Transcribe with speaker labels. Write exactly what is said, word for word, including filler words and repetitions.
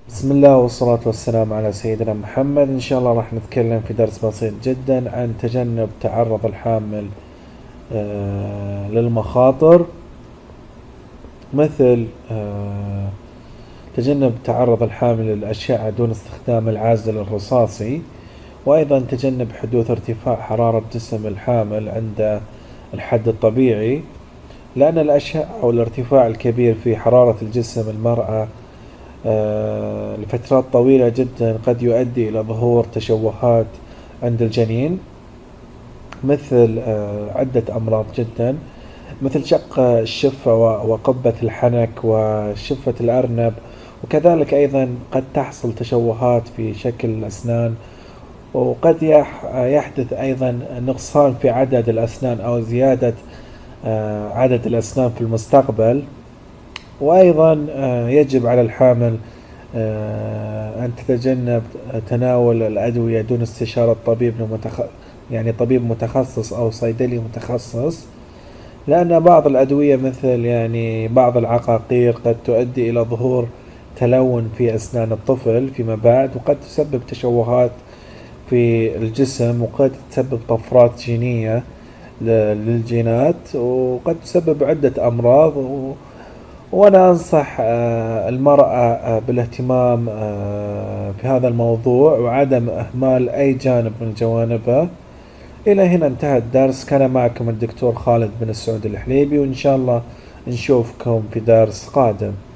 Speaker 1: بسم الله والصلاة والسلام على سيدنا محمد. إن شاء الله راح نتكلم في درس بسيط جدا عن تجنب تعرض الحامل آه، للمخاطر، مثل آه، تجنب تعرض الحامل للأشعة دون استخدام العازل الرصاصي، وأيضا تجنب حدوث ارتفاع حرارة جسم الحامل عند الحد الطبيعي، لأن الأشعة أو الارتفاع الكبير في حرارة الجسم المرأة آه، لفترات طويلة جدا قد يؤدي إلى ظهور تشوهات عند الجنين، مثل آه، عدة أمراض جدا، مثل شق الشفة وقبة الحنك وشفة الأرنب. وكذلك أيضا قد تحصل تشوهات في شكل الأسنان، وقد يحدث أيضا نقصان في عدد الأسنان أو زيادة آه، عدد الأسنان في المستقبل. وأيضا آه، يجب على الحامل آه، أن تتجنب تناول الأدوية دون استشارة طبيب متخ... يعني طبيب متخصص أو صيدلي متخصص، لأن بعض الأدوية مثل يعني بعض العقاقير قد تؤدي إلى ظهور تلون في أسنان الطفل فيما بعد، وقد تسبب تشوهات في الجسم، وقد تسبب طفرات جينية للجينات، وقد تسبب عدة أمراض. وأنا أنصح آه، المرأة آه، بالاهتمام آه، في هذا الموضوع وعدم إهمال أي جانب من جوانبه. إلى هنا انتهى الدرس. كان معكم الدكتور خالد بن السعود الحليبي، وإن شاء الله نشوفكم في درس قادم.